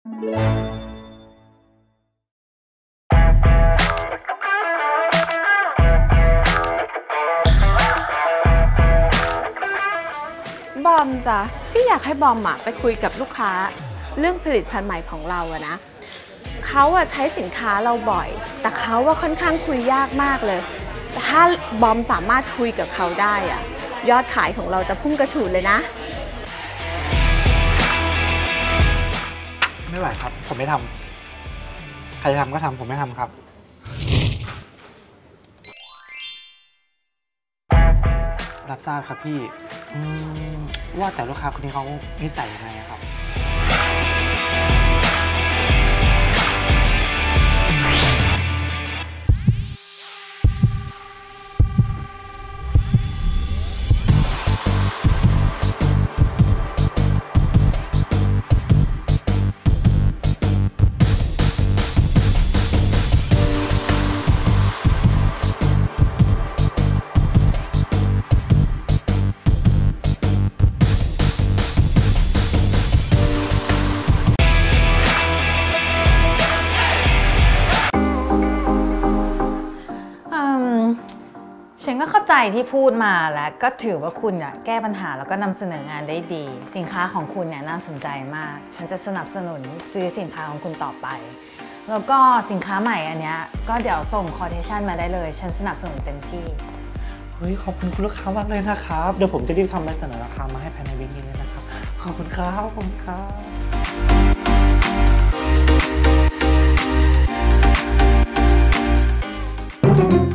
บอมจ้ะพี่อยากให้บอมไปคุยกับลูกค้าเรื่องผลิตภัณฑ์ใหม่ของเรานะเขาใช้สินค้าเราบ่อยแต่เขาค่อนข้างคุยยากมากเลยแต่ถ้าบอมสามารถคุยกับเขาได้ยอดขายของเราจะพุ่งกระฉูดเลยนะไม่ไหวครับผมไม่ทำใครทำก็ทำผมไม่ทำครับรับทราบครับพี่ว่าแต่ลูกค้าคนนี้เขานิสัยยังไงครับฉันก็เข้าใจที่พูดมาแล้วก็ถือว่าคุณแก้ปัญหาแล้วก็นำเสนองานได้ดีสินค้าของคุณน่าสนใจมากฉันจะสนับสนุนซื้อสินค้าของคุณต่อไปแล้วก็สินค้าใหม่อันนี้ก็เดี๋ยวส่งคอเทชั่นมาได้เลยฉันสนับสนุนเต็มที่เฮ้ยขอบคุณคุณลูกค้ามากเลยนะครับเดี๋ยวผมจะรีบทำใบเสนอราคามาให้ภายในวีคนี้เลยนะครับขอบคุณครับขอบคุณครับ